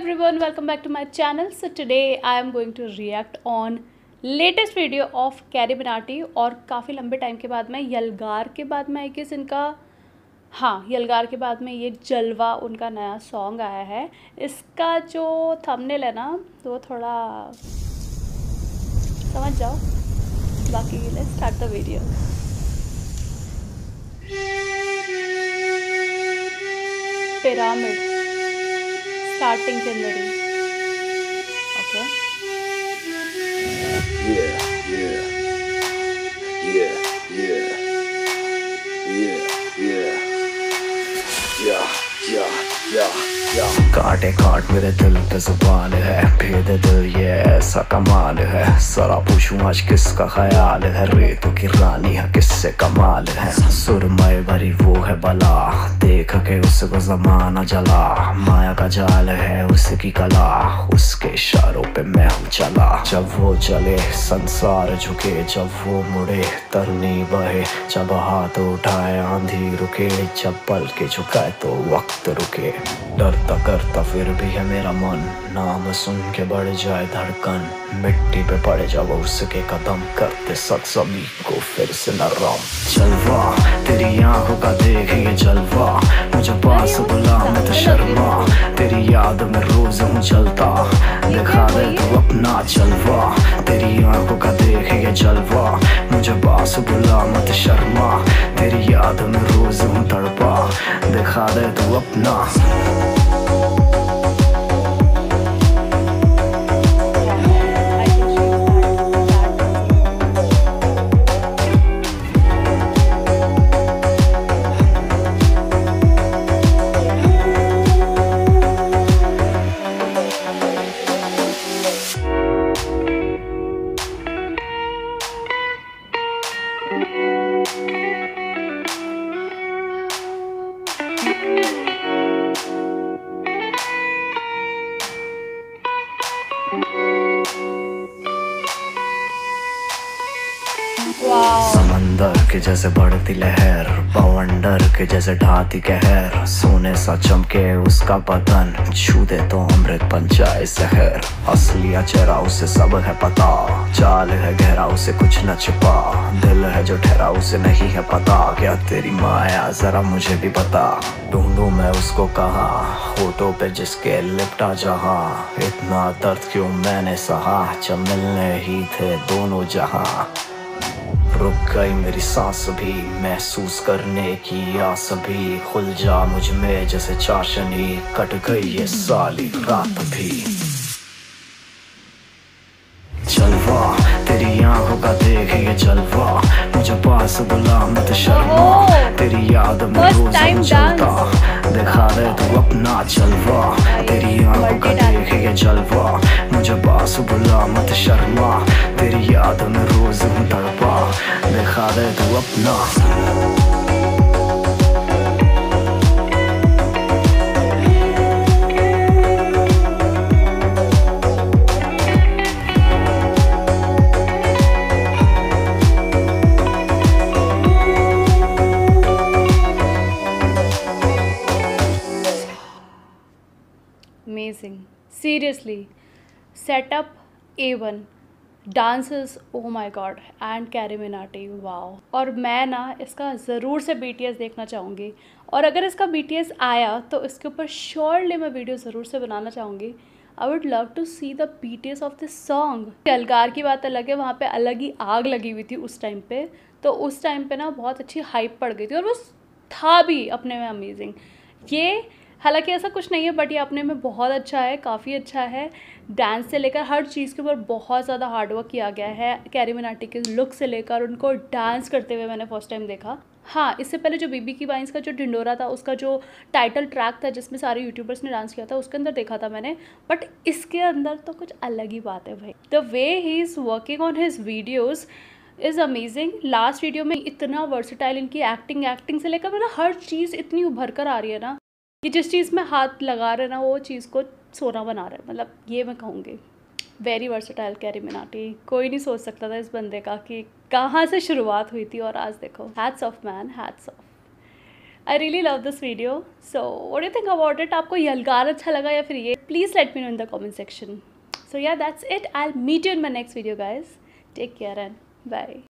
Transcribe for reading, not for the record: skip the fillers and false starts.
everyone, welcome back to my channel. So today I am going to react on latest video of Carry Minati. और काफ़ी लंबे time के बाद में यलगार के बाद में आई गेस इनका यलगार के बाद में ये जलवा उनका नया सॉन्ग आया है। इसका जो थंबनेल है ना तो थोड़ा समझ जाओ, बाकी let's start the video. Pyramid starting January. Okay. Yeah, yeah, yeah, yeah, yeah, yeah. काटे काट मेरे दिल पे जुबान है, भेद दिल ये ऐसा कमाल है। जरा पूछूं आज किसका ख्याल है, रेतों की रानी है किससे कमाल है। सुरमई भरी वो है बला, देख के उसको जमाना जला। माया का जाल है उसकी कला, उसके इशारों पे मैं हूँ चला। जब वो चले संसार झुके, जब वो मुड़े तरनी बहे। जब हाथ उठाए आंधी रुके, जब पल के झुकाए तो वक्त रुके। डरता करता फिर भी है मेरा मन, नाम सुन के बढ़ जाए धड़कन। मिट्टी पे पड़े जब उसके कदम, करते सक सभी को फिर से नरम। जलवा तेरी आंखों का देख ये जलवा, मुझे पास बुला मत शर्मा। तेरी याद में रोज हूँ चलता, दिखा दे तू अपना जलवा। तेरी आंखों का देख ये जलवा, मुझे पास बुला मत शर्मा। तेरी याद में रोज हूँ तड़पा, दिखा दे तू अपना। समंदर के जैसे बढ़ती लहर, बवंडर के जैसे ढाती कहर। सोने सा चमके उसका बदन, छू दे तो अमृत बन जाए जहर। असली चेहरा उसे सब है पता, चाल है गहरा उसे कुछ न छिपा। दिल है जो ठहरा उसे नहीं है पता, क्या तेरी माया जरा मुझे भी बता। ढूंढूं मैं उसको कहाँ, होठों पे जिसके लिपटा जहाँ। इतना दर्द क्यों मैंने सहा, जब मिलने ही थे दोनों जहाँ। रुक गई मेरी सांस भी, महसूस करने की आस भी। खुल जा मुझ में जैसे चाशनी, कट गई ये सारी रात भी। जलवा तेरी आंखों का देख ये जलवा, मुझे पास बुला मत शर्मा। तेरी याद में रोज हूँ चलता, दिखा दे तू अपना जलवा। तेरी आंखों का देख ये जलवा, मुझे पास बुला मत शर्मा। तेरी याद में रोज हूँ तड़पा, दिखा दे तू अपना। Amazing, seriously, setup A1, dances oh my god, and Carry Minati wow. और मैं ना इसका ज़रूर से BTS देखना चाहूँगी, और अगर इसका BTS आया तो इसके ऊपर श्योरली मैं वीडियो ज़रूर से बनाना चाहूँगी। I would love to see the BTS of this song. Yalgaar की बात अलग है, वहाँ पे अलग ही आग लगी हुई थी उस टाइम पे, तो उस टाइम पे ना बहुत अच्छी हाइप पड़ गई थी, और वो था भी अपने में अमेजिंग। ये हालांकि ऐसा कुछ नहीं है, बट ये अपने में बहुत अच्छा है, काफ़ी अच्छा है। डांस से लेकर हर चीज़ के ऊपर बहुत ज़्यादा हार्डवर्क किया गया है। कैरी मिनाटी के लुक से लेकर उनको डांस करते हुए मैंने फर्स्ट टाइम देखा। हाँ, इससे पहले जो बीबी की वाइन्स का जो ढिंडोरा था, उसका जो टाइटल ट्रैक था जिसमें सारे यूट्यूबर्स ने डांस किया था, उसके अंदर देखा था मैंने। बट इसके अंदर तो कुछ अलग ही बात है भाई। The way he is working on his videos is amazing. Last video में इतना वर्सेटाइल, इनकी एक्टिंग से लेकर मतलब हर चीज़ इतनी उभर कर आ रही है ना, कि जिस चीज़ में हाथ लगा रहे ना वो चीज़ को सोना बना रहे हैं। मतलब ये मैं कहूँगी वेरी वर्सेटाइल कैरी मिनाटी। कोई नहीं सोच सकता था इस बंदे का कि कहाँ से शुरुआत हुई थी, और आज देखो। Hats off man, hats off. I really love this video. So what do you think about it? आपको यलगार अच्छा लगा या फिर ये? please let me know in the comment section. So yeah, that's it. I'll meet you in my next video, guys. Take care and bye.